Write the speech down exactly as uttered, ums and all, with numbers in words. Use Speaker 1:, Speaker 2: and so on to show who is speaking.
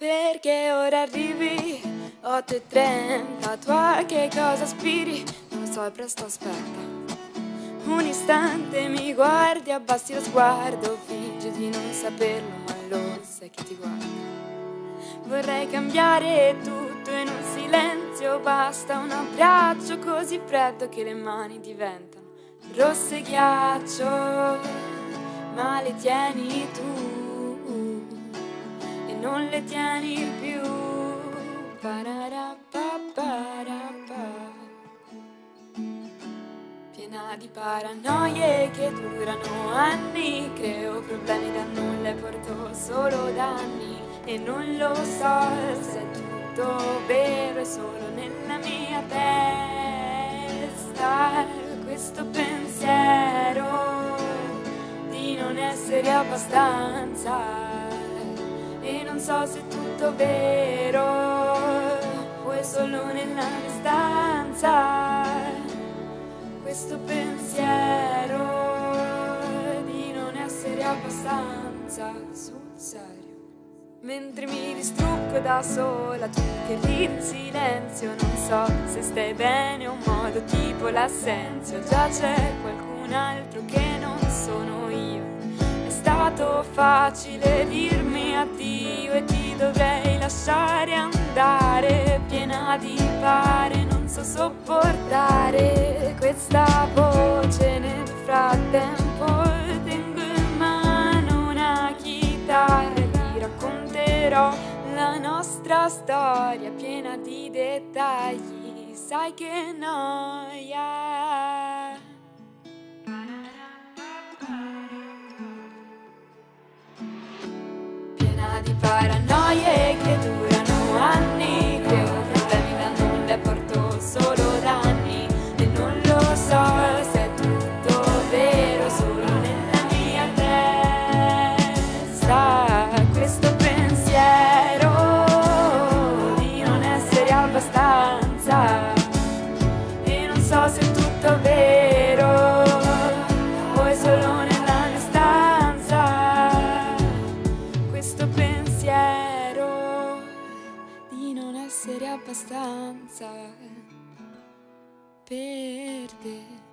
Speaker 1: Perché ora arrivi, otto e trenta, tu a che cosa aspiri? Non lo so, è presto, aspetta. Un istante mi guardi, abbassi lo sguardo, fingi di non saperlo, ma lo sai che ti guardo. Vorrei cambiare tutto in un silenzio, basta un abbraccio così freddo che le mani diventano rosse ghiaccio, ma le tieni tu e non le tieni più. Pararappaparappa. Piena di paranoie che durano anni, creo problemi da nulla e porto solo danni. E non lo so se è tutto vero, è solo nella mia testa questo pensiero di non essere abbastanza. E non so se è tutto vero o è solo nella mia stanza questo pensiero di non essere abbastanza, sul serio. Mentre mi distruggo da sola, tu che ridi in silenzio, non so se stai bene o un modo tipo l'assenzio. Già c'è qualcun altro che non sono io. È stato facile dirmi addio e ti dovrei lasciare andare, piena di pare, non so sopportare questa voce. Nel frattempo tengo in mano una chitarra e ti racconterò la nostra storia piena di dettagli. Sai che noia. Piena di paranoie che durano anni, creo problemi da nulla e porto solo danni. E non lo so se è tutto vero, solo nella mia testa questo pensiero di non essere abbastanza. E non so se è tutto vero o è solo nella mia stanza questo pensiero di non essere abbastanza per te.